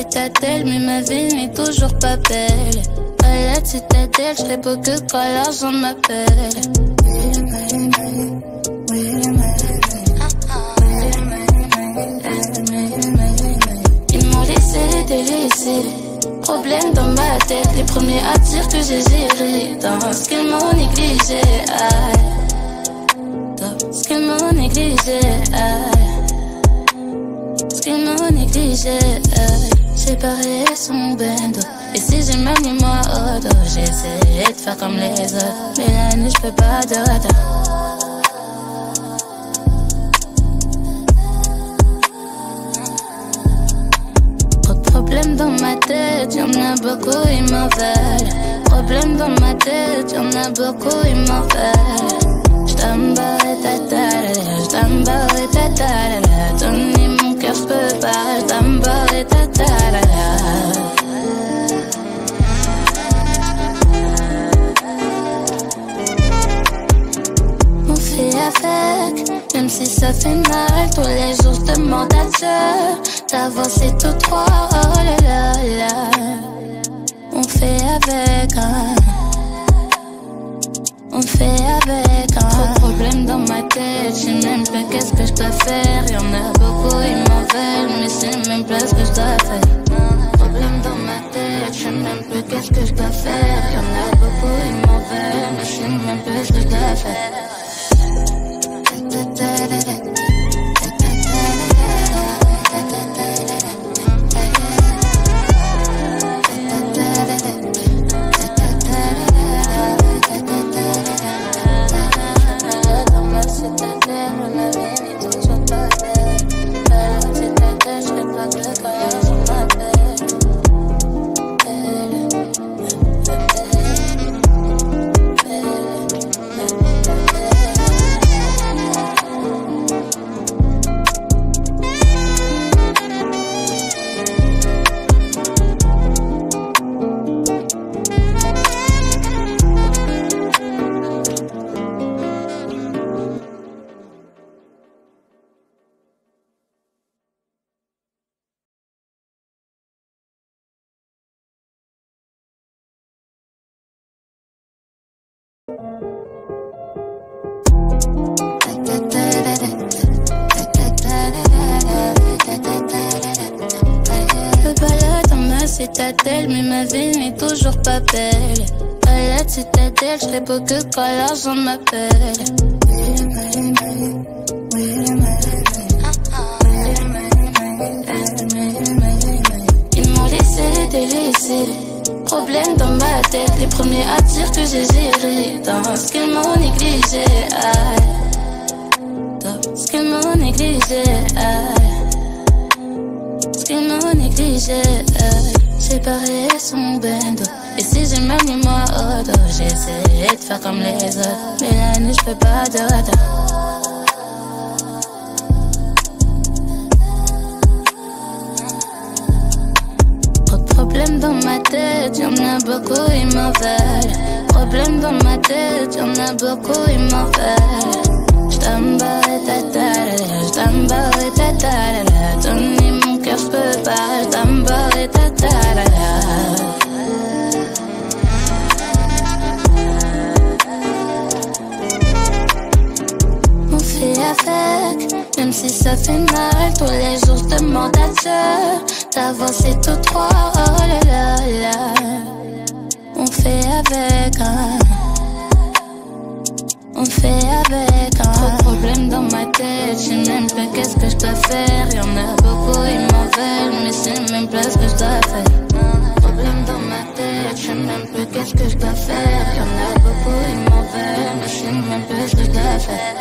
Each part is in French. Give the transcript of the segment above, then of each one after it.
citadelle, mais ma vie n'est toujours pas belle. À la citadelle, je serai beau que quand l'argent m'appelle. Ils m'ont laissé délaissé. Problème dans ma tête, les premiers à dire que j'ai géré. Dans ce qu'ils m'ont négligé, dans ce qu'ils m'ont négligé, ce qu'ils m'ont négligé. J'ai barré son bendo. Et si j'ai mal mis moi au dos, j'essaie de faire comme les autres. Mais la nuit j'fais pas de retard. Problème dans ma tête, y'en a beaucoup, ils m'en veulent. Problème dans ma tête, y'en a beaucoup, ils m'en veulent. J't'emballe ta tarara, j't'emballe ta tarara. Donner mon cœur, j'peux pas, j't'emballe ta tarara. On fait avec, même si ça fait mal. Tous les jours je demande à Dieu d'avancer tout droit, oh là là là. On fait avec, on fait avec. Trop de problèmes dans ma tête, je sais même pas qu'est-ce que je dois faire. Y'en a beaucoup, ils m'en veulent, mais je sais même pas ce que je dois faire. Problèmes dans ma tête, je sais même pas qu'est-ce que je dois faire. Y'en a beaucoup, ils m'en veulent, mais je sais même pas ce que je dois faire. Citadelle, mais ma vie n'est toujours pas belle. À la citadelle, je serai beau que quand l'argent m'appelle. Ils m'ont laissé délaissé. Problème dans ma tête, les premiers à dire que j'ai géré. Dans ce qu'ils m'ont négligé, dans ce qu'ils m'ont négligé, ce qu'ils m'ont négligé. J'ai barré son bendo. Et si j'ai mal mis moi au dos, j'essaie de faire comme les autres. Mais la nuit j'fais pas de retard. Trop de problèmes dans ma tête, y'en a beaucoup, ils m'en veulent. Problèmes dans ma tête, y'en a beaucoup, ils m'en veulent. J't'emballe ta tarara, j't'emballe ta tarara. Donner mon cœur, j'peux pas, j't'emballe ta tarara. On fait avec, même si ça fait mal. Tous les jours je demande à Dieu d'avancer tout droit, oh là là là. On fait avec, on fait avec. Trop de problèmes dans ma tête, je sais même pas qu'est-ce que je dois faire. Y'en a beaucoup, ils m'en veulent, mais je sais même pas ce que je dois faire. Problèmes dans ma tête, je sais même pas qu'est-ce que je dois faire. Y'en a beaucoup, ils m'en veulent, mais je sais même pas ce que je dois faire.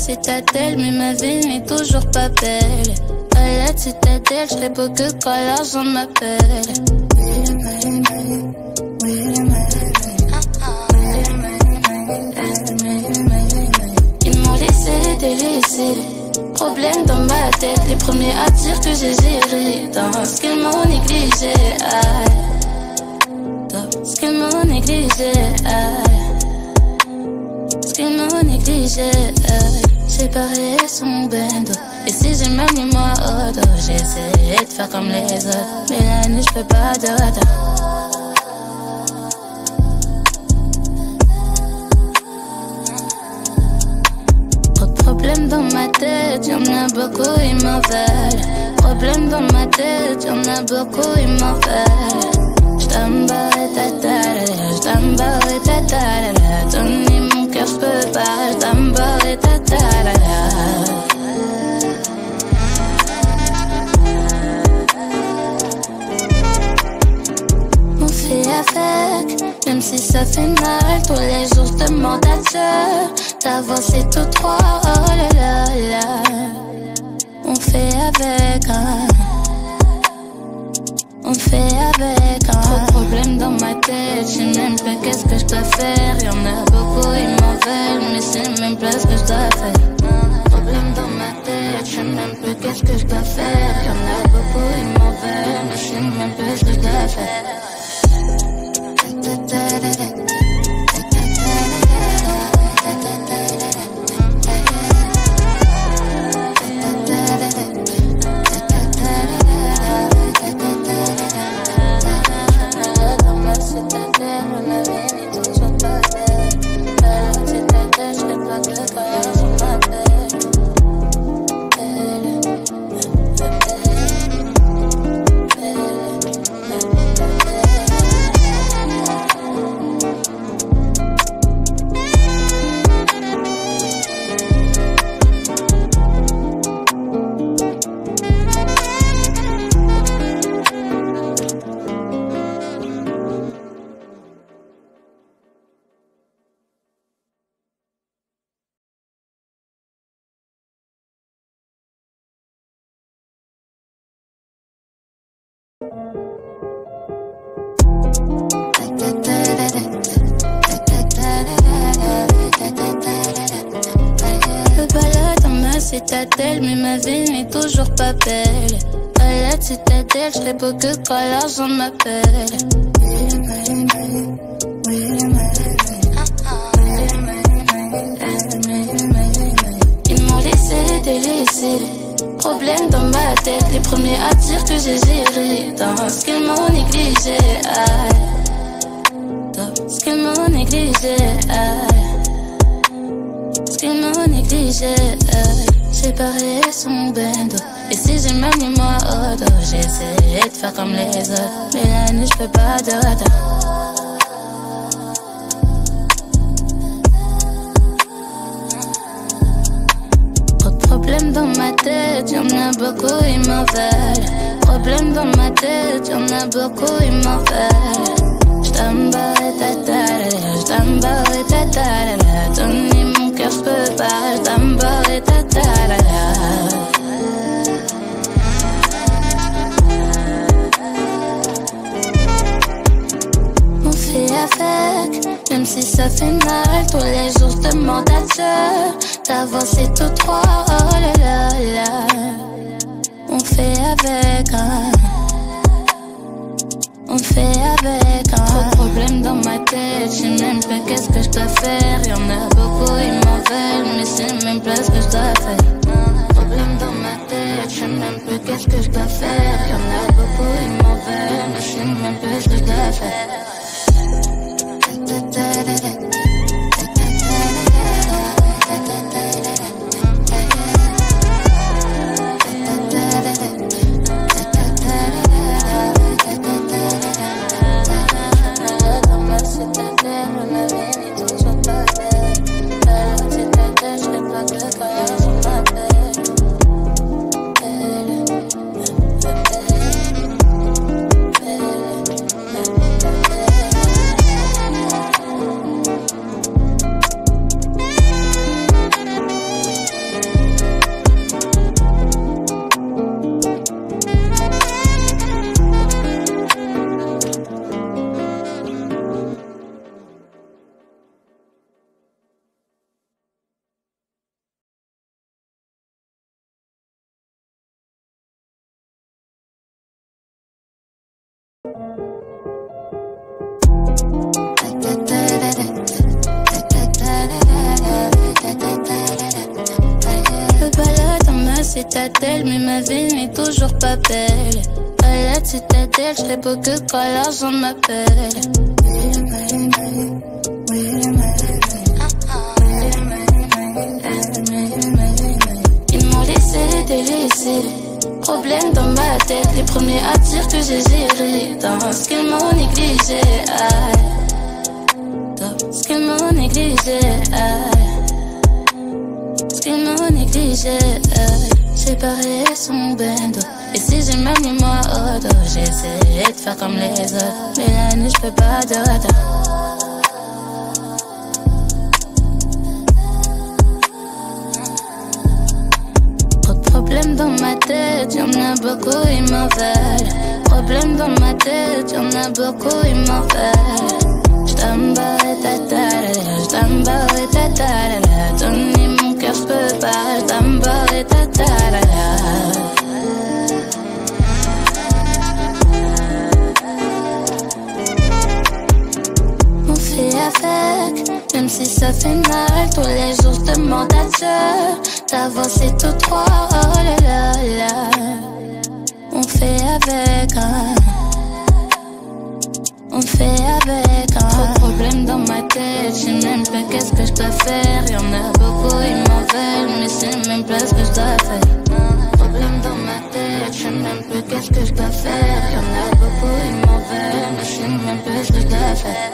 citadelle, mais ma vie n'est toujours pas belle. À la citadelle, je serai beau que quand l'argent m'appelle. Ils m'ont laissé délaissé. Problème dans ma tête, les premiers à dire que j'ai géré. Dans ce qu'ils m'ont négligé, dans ce qu'ils m'ont négligé, ce qu'ils m'ont négligé. J'ai barré son bendo. Et si j'ai mal mis moi au dos, j'ai essayé de faire comme les autres. Mais la nuit je fais pas de retard. Problème dans ma tête, y'en a beaucoup, ils m'en veulent. Problème dans ma tête, y'en a beaucoup, ils m'en veulent. J't'embarre ta talala, j't'embarre ta talala. Donner mon cœur, j'peux pas, j't'embarre ta talala. On fait avec, même si ça fait mal. Tous les jours je demande à Dieu d'avancer tout droit, oh là là là. On fait avec, on fait avec. Trop de problèmes dans ma tête, je sais même pas qu'est-ce que je dois faire. Y'en a beaucoup, ils m'en veulent, mais je sais même pas ce que je dois faire. Problèmes dans ma tête, je sais même pas qu'est-ce que je dois faire. Y'en a beaucoup, ils m'en veulent, mais je sais même pas ce que je dois faire. Citadelle, mais ma vie n'est toujours pas belle. À la citadelle, je serai beau que quand l'argent m'appelle. Ils m'ont laissé délaissé. Problème dans ma tête, les premiers à dire que j'ai géré. Dans ce qu'ils m'ont négligé, dans ce qu'ils m'ont négligé, ce qu'ils m'ont négligé. J'ai barré son bendo. Et si j'ai mal mis moi au dos, j'ai essayé de faire comme les autres. Mais la nuit je fais pas de retard. Trop de problèmes dans ma tête, y'en a beaucoup, ils m'en veulent. Problèmes dans ma tête, y'en a beaucoup, ils m'en veulent. J't'embarre ta talala, j't'embarre ta talala. Donner mon cœur, j'peux pas, j't'embarre ta talala. On fait avec, même si ça fait mal. Tous les jours je demande à Dieu d'avancer tout droit, oh là là là. On fait avec, on fait avec. Trop de problèmes dans ma tête, je sais même pas qu'est-ce que je dois faire. Y'en a beaucoup, ils m'en veulent, mais je sais même pas ce que je dois faire. Problèmes dans ma tête, je sais même pas qu'est-ce que je dois faire. Y'en a beaucoup, ils m'en veulent, mais je sais même pas ce que je dois faire. citadelle, mais ma vie n'est toujours pas belle. À la citadelle, je beau que quand l'argent m'appelle. Ils m'ont laissé délaissé. Problème dans ma tête, les premiers à dire que j'ai géré. Dans ce qu'ils m'ont négligé, dans ce qu'ils m'ont négligé, ce qu'ils m'ont négligé. Séparé son bendo. Et si j'ai mal mis moi au dos, j'essaie de faire comme les autres, mais la nuit j'fais pas de retard. Trop de problèmes dans ma tête, y'en a beaucoup, ils m'en veulent. Problèmes dans ma tête, y'en a beaucoup, ils m'en veulent. J't'emballe ta tarala, j't'emballe ta tarala. Donner mon cœur, j'peux pas, j't'emballe ta tarala. On fait avec, même si ça fait mal. Tous les jours je demande à Dieu d'avancer tout droit, oh là là là. On fait avec, hein. On fait avec, hein. Trop de problèmes dans ma tête, j'sais même pas qu'est-ce que j'dois faire. Y'en a beaucoup, ils m'en veulent, mais j'sais même pas ce que j'dois faire. Problèmes dans ma tête, j'sais même pas qu'est-ce que j'dois faire. Y'en a beaucoup, ils m'en veulent, mais j'sais même pas ce que j'dois faire.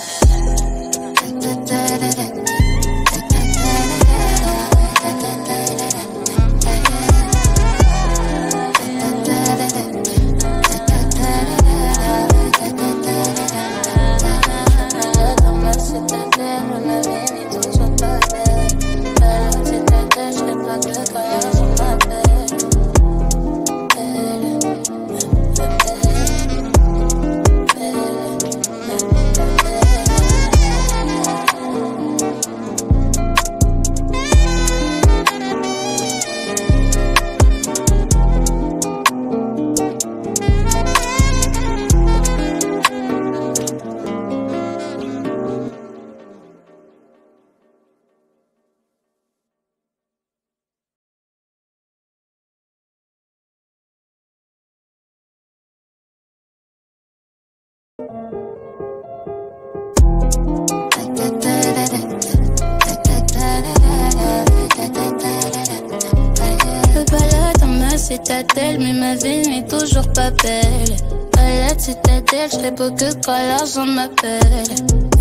Citadelle, mais ma vie n'est toujours pas belle. À la citadelle, j'serais beau que quand l'argent m'appelle.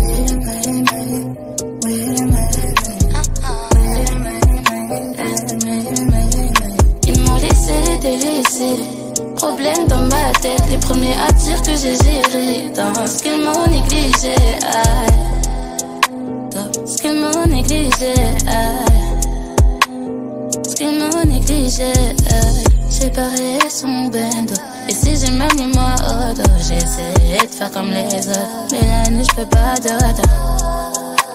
Ils m'ont laissé délaissé. Problème dans ma tête, les premiers à dire que j'ai géré. Dans ce qu'ils m'ont négligé, dans ce qu'ils m'ont négligé, ce qu'ils m'ont négligé. Séparé son bendo. Et si j'ai mal mis moi au dos, j'essaie de faire comme les autres, mais la nuit j'fais pas de retard.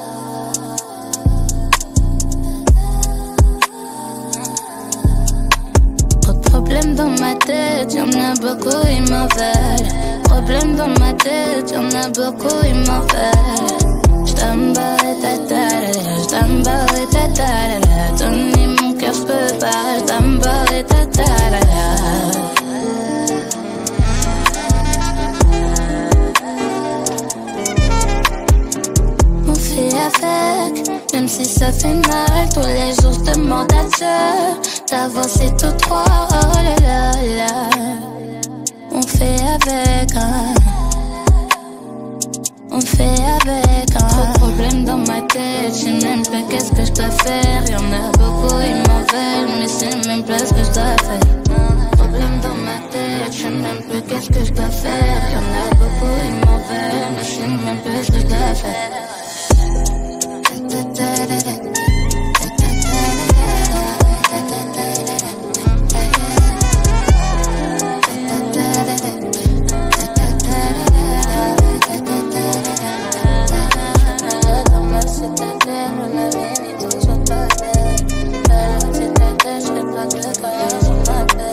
Trop de problèmes dans ma tête, y'en a beaucoup, ils m'en veulent. Problèmes dans ma tête, y'en a beaucoup, ils m'en veulent. J't'emballe ta tarala, j't'emballe ta tarala. Donner mon cœur, j'peux pas, j't'emballe ta tarala. On fait avec, même si ça fait mal. Tous les jours je demande à Dieu d'avancer tout droit, oh là là là. On fait avec, hein. On fait avec, hein. Trop de problèmes dans ma tête, j'sais même pas qu'est-ce que j'dois faire. Y'en a beaucoup, ils m'en veulent, mais j'sais même pas ce que j'dois faire. Problèmes dans ma tête, j'sais même pas qu'est-ce que j'dois faire. Y'en a beaucoup, ils m'en veulent, mais j'sais même pas ce que j'dois faire. J'serais pas que quand l'argent m'appelle.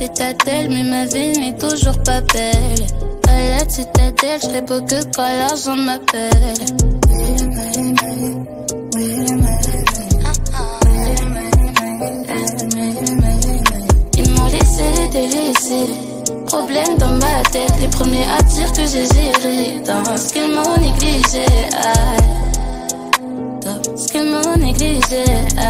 citadelle, mais ma vie n'est toujours pas belle. À la citadelle, je serai beau que quand l'argent m'appelle. Ils m'ont laissé délaissé. Problème dans ma tête, les premiers à dire que j'ai géré. Dans ce qu'ils m'ont négligé, dans ce qu'ils m'ont négligé,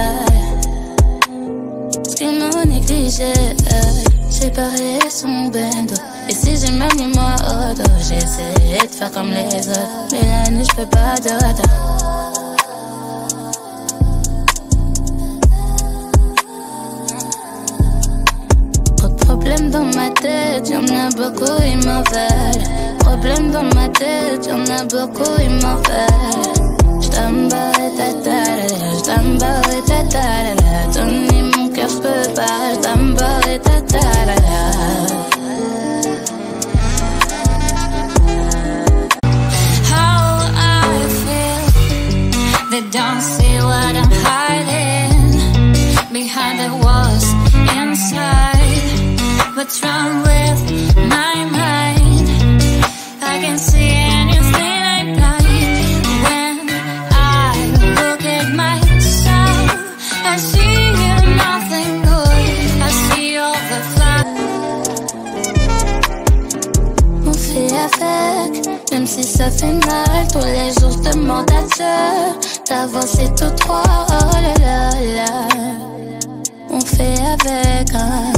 ce qu'ils m'ont négligé. J'ai barré son bendo. Et si j'ai même mis moi au dos, j'essaie de faire comme les autres. Mais la nuit j'fais pas dodo. Problème dans ma tête, y'en a beaucoup, ils m'en veulent. Problème dans ma tête, y'en a beaucoup, ils m'en veulent. J't'emballe ta tata, j't'emballe ta tata. Donner mon cœur, j'peux pas, j't'emballe ta tata. How I feel, they don't see what I'm hiding behind the walls inside. What's wrong with my mind? I can see anything I like. When I look at myself, I see nothing good. I see all the flaws. On fait avec, même si ça fait mal. Tous les jours je demande à Dieu d'avancer tout droit. Oh là là là. On fait avec,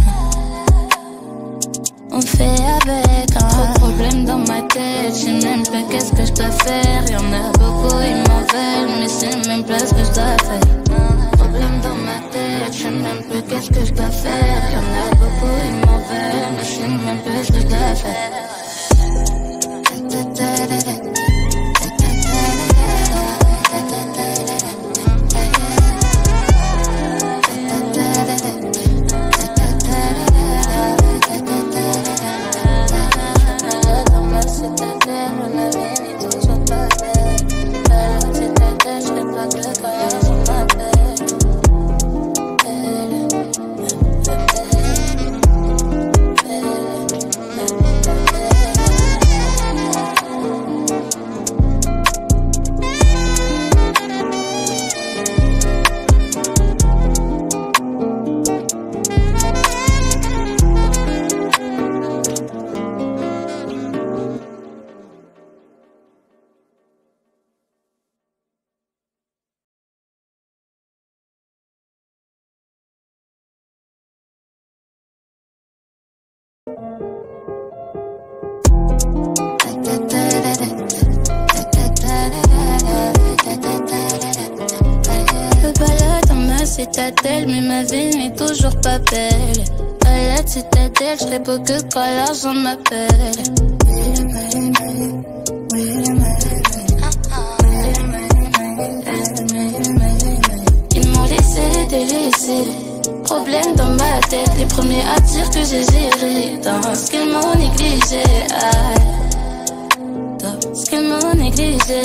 on fait avec, Trop de problèmes dans ma tête, je sais même pas qu'est-ce que je dois faire. Y'en a beaucoup, ils m'en veulent, mais je sais même pas ce que je dois faire. Problèmes dans ma tête, je sais même pas qu'est-ce que je dois faire. Y'en a beaucoup, ils m'en veulent, mais je sais même pas ce que je dois faire. Citadelle, mais ma vie n'est toujours pas belle. À la citadelle, je serai beau que quand l'argent m'appelle. Ils m'ont laissé délaissé. Problème dans ma tête, les premiers à dire que j'ai géré. Dans ce qu'ils m'ont négligé, dans ce qu'ils m'ont négligé,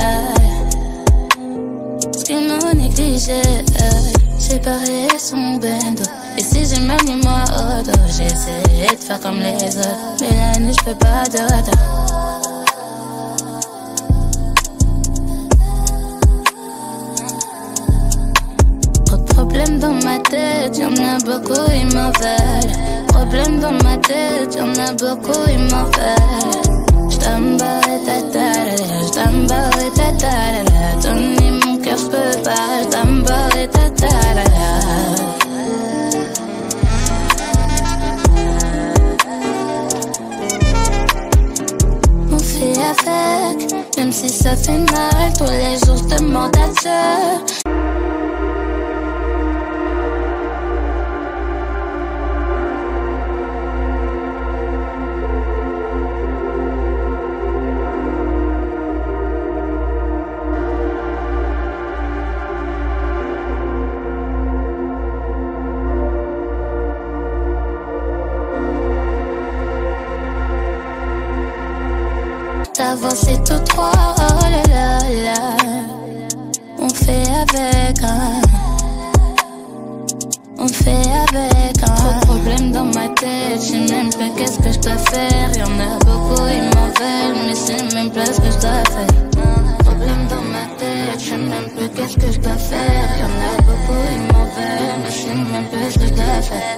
ce qu'ils m'ont négligé. J'ai barré son bendo. Et si j'ai même mis moi au dos, j'essaie de faire comme les autres. Mais la nuit j'fais pas dodo. Trop de problèmes dans ma tête, y'en a beaucoup, ils m'en veulent. Problèmes dans ma tête, y'en a beaucoup, ils m'en veulent. J't'emballe ta tata, j't'emballe ta tata. Donner mon cœur, j'peux pas, j't'emballe ta tata. On fait avec, même si ça fait mal. Tous les jours je demande à Dieu. D'avancer tout droit, oh là là là. On fait avec, on fait avec, Trop de problèmes dans ma tête, peu qu'est-ce que je dois faire. Y'en a beaucoup, ils m'en veulent, mais c'est même pas ce que je dois faire. Problème dans ma tête, je sais même plus qu'est-ce que je dois faire. Y'en a beaucoup, ils m'en veulent, mais c'est même plus ce que je dois faire.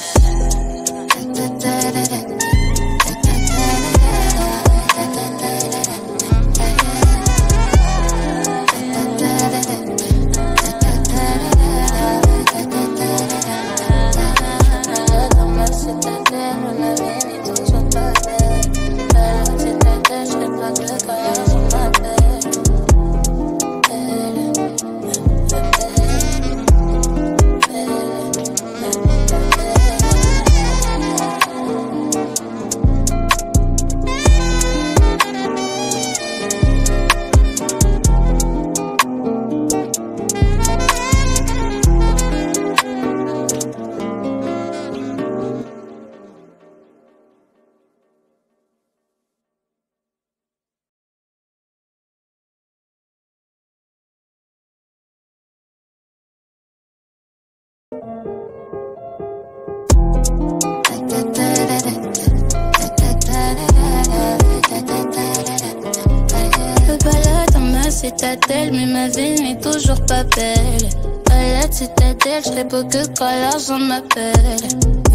Citadelle, mais ma vie n'est toujours pas belle. À la citadelle, je serai beau que quand l'argent m'appelle.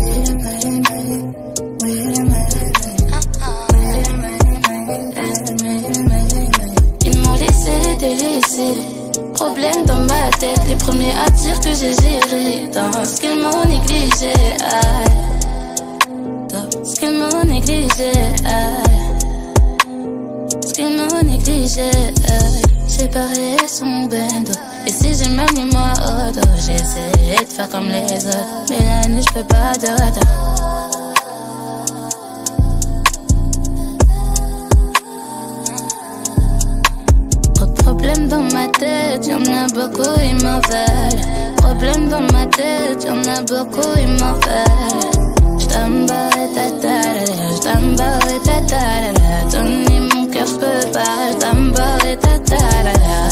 Ils m'ont laissé délaissé. Problème dans ma tête, les premiers à dire que j'ai géré. Dans ce qu'ils m'ont négligé, dans ce qu'ils m'ont négligé, ce qu'ils m'ont négligé. Séparé son bendo. Et si j'ai mal mis moi au dos, j'ai essayé de faire comme les autres, mais la nuit je peux pas dodo. Trop de problèmes dans ma tête, y'en a beaucoup, ils m'en veulent. Problèmes dans ma tête, y'en a beaucoup, ils m'en veulent. J't'embarre ta tala, j't'embarre ta tala. Donner mon cœur, j'peux pas, j't'embarre ta tala.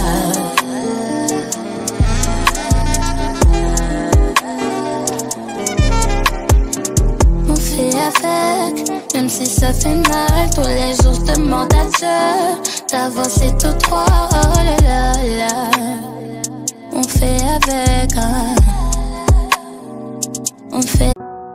On fait avec, même si ça fait mal. Tous les jours j'demande à Dieu d'avancer tout droit, oh là là là. On fait avec, on fait.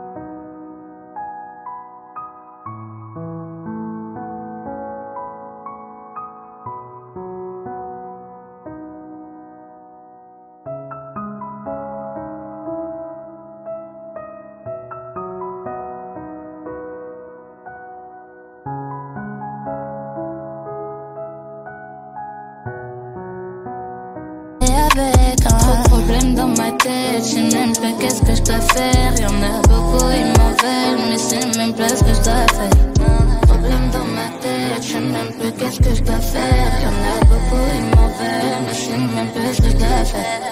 Trop de problèmes dans ma tête, je sais même pas qu'est-ce que je dois faire. Y'en a beaucoup, ils m'en veulent, mais c'est même pas ce que je dois faire. Problèmes dans ma tête, je sais même plus qu'est-ce que je dois faire. Y'en a beaucoup, ils m'en veulent, mais c'est même pas ce que je dois faire.